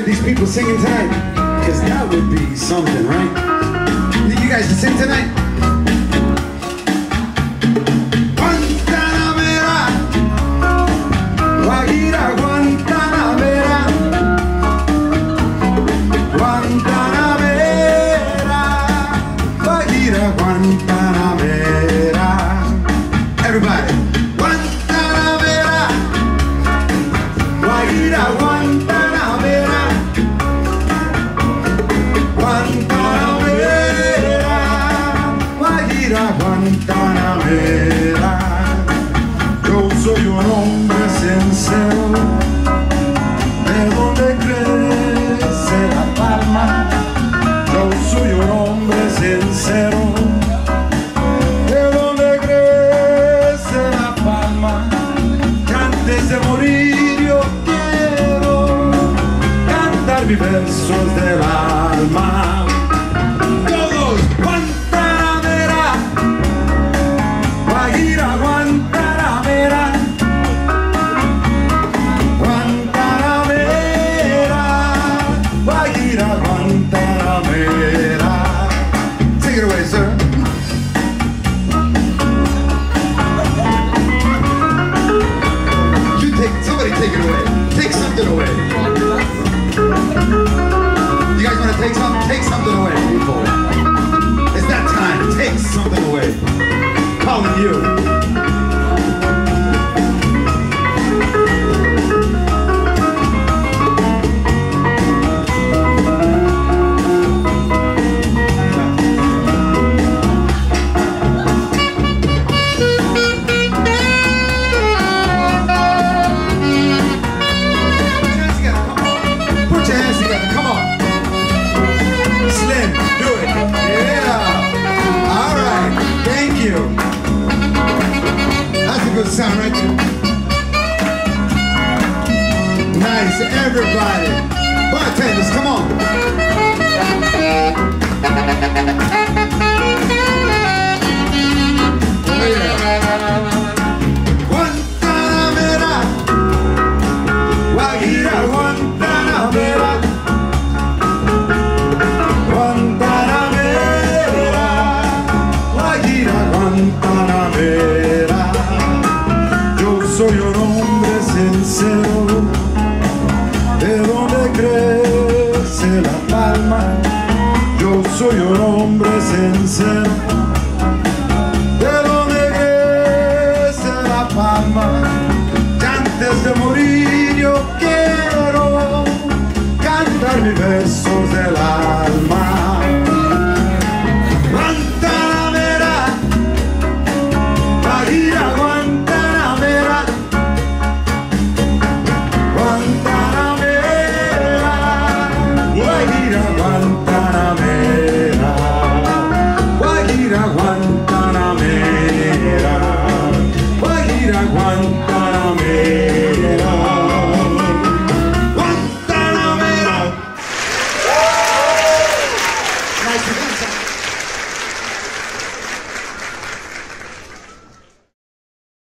these people singing tonight? Because that would be something, right? You guys can sing tonight? Guantanamera, Guajira, Guantanamera, Guantanamera, Guajira, Guantanamera. Everybody. Guantanamera, Guajira, Guantanamera, Guantanamera, Guajira, Guantanamera. Yo soy un hombre sincero, de donde crece la palma. Yo soy un hombre sincero, de donde crece la palma. Que antes de morir yo quiero cantar mis versos del alma. Todos, Guantanamera, Guajira, Guantanamera, Guantanamera, Guajira, Guantanamera. Take it away, sir. Somebody take it away. Take something away. You guys want to take something? Take something away, people. It's that time. Take something away. Calling you. Good sound right there. Nice, everybody. Bartenders, come on. Oh yeah. Guantanamera, Guajira, Guantanamera, Guantanamera, Guajira, Guantanamera. Soy un hombre sincero, de donde crece la palma. Yo soy un hombre sincero, de donde crece la palma. Que antes de morir yo quiero cantar mis versos del alma. Guantanamera, Guajira, Guantanamera, Guantanamera, Guajira, Guantanamera, Guajira, Guantanamera, Guajira, Guantanamera.